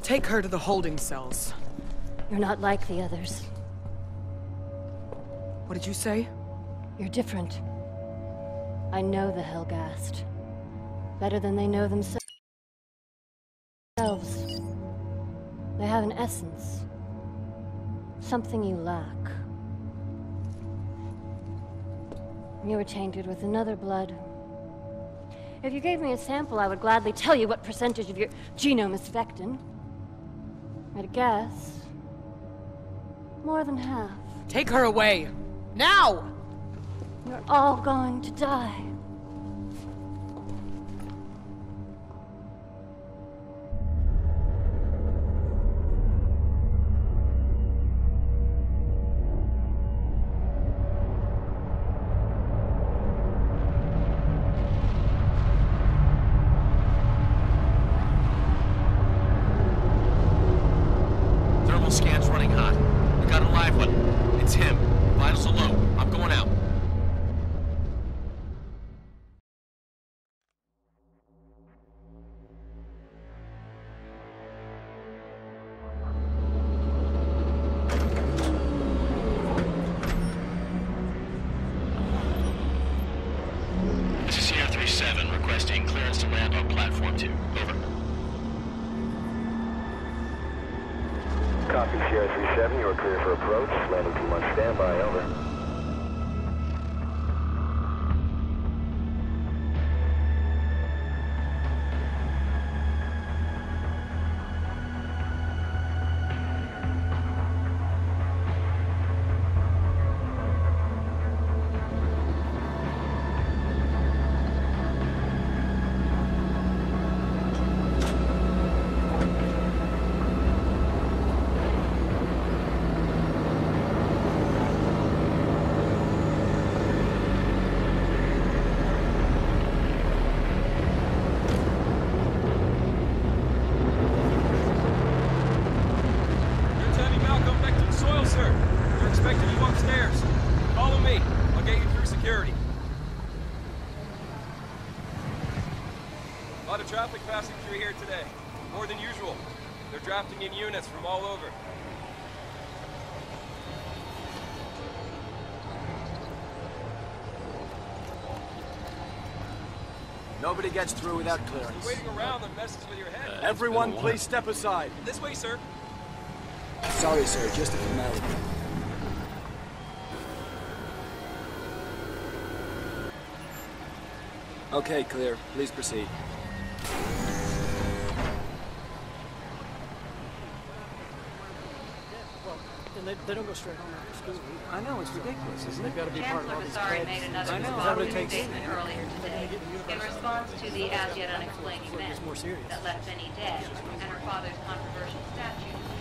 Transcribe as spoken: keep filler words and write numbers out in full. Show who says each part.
Speaker 1: Take her to the holding cells.
Speaker 2: You're not like the others.
Speaker 1: What did you say?
Speaker 2: You're different. I know the Helghast. Better than they know themselves. They have an essence. Something you lack. You were tainted with another blood. If you gave me a sample, I would gladly tell you what percentage of your genome is Vectin. I'd guess. More than half.
Speaker 1: Take her away! Now!
Speaker 2: You're all going to die.
Speaker 3: Scan's running hot. We got a live one. It's him. Vitals are low. I'm going out. This is C R thirty-seven requesting clearance to land on platform two. Over.
Speaker 4: Copy, Sierra three seven, you are clear for approach. Landing team on standby, over.
Speaker 5: A lot of traffic passing through here today. More than usual. They're drafting in units from all over.
Speaker 6: Nobody gets through without clearance.
Speaker 5: Waiting around that messes with your head.
Speaker 6: Uh, Everyone, please step aside.
Speaker 5: This way, sir.
Speaker 6: Sorry, sir. Just a formality. Okay, clear. Please proceed.
Speaker 7: They, they don't go straight home after school.
Speaker 6: I know, it's ridiculous, isn't it?
Speaker 7: They've got to be part of all
Speaker 8: Chancellor
Speaker 7: these
Speaker 8: Vasari made
Speaker 7: kids.
Speaker 8: another responding statement earlier today in response to the as yet unexplained event
Speaker 7: more serious.
Speaker 8: that left Benny dead and her father's controversial statue